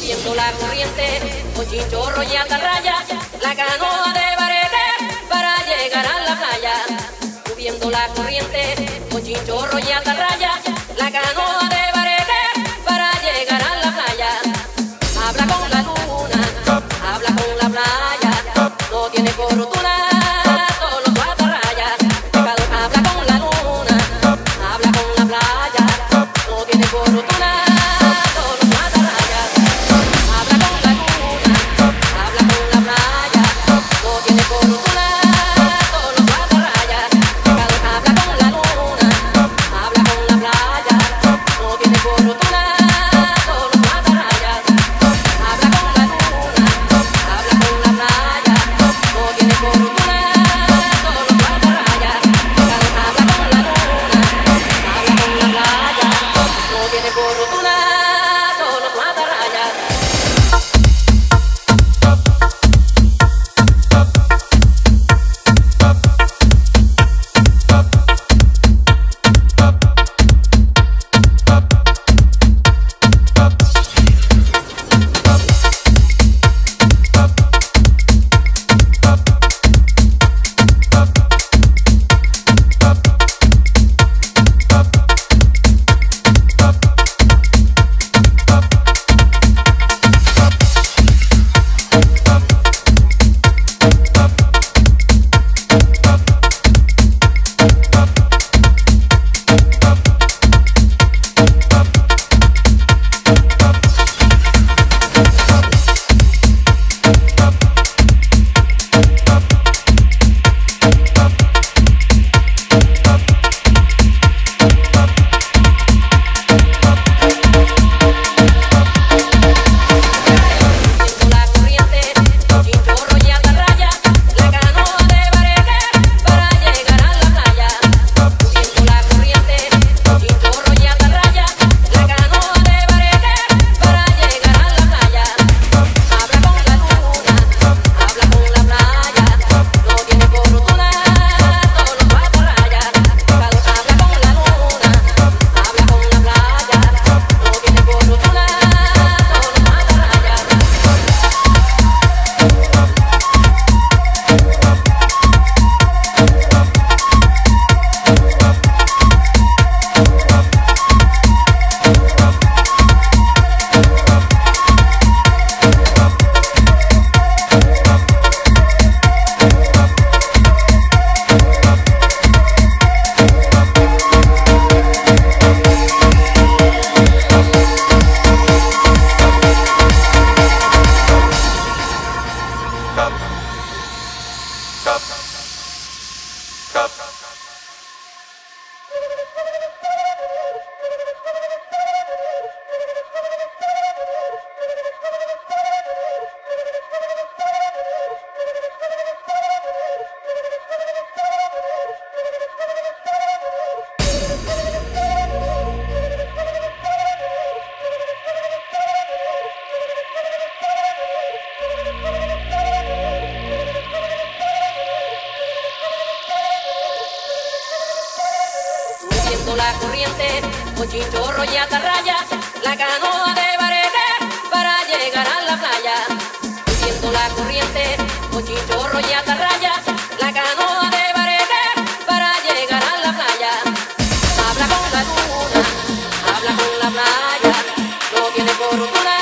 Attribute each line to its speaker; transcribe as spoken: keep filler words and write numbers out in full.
Speaker 1: subiendo la corriente, con chinchorro y atarraya, la canoa de barete para llegar a la playa. Subiendo la corriente, con chinchorro y atarraya, la canoa de barete para llegar a la playa. Habla con la luna, habla con la playa, no tiene fortuna. La corriente, con chinchorro y atarraya, la canoa de barete para llegar a la playa. Subiendo la corriente, con chinchorro y atarraya, la canoa de barete para llegar a la playa. Habla con la luna, habla con la playa, no tiene fortuna.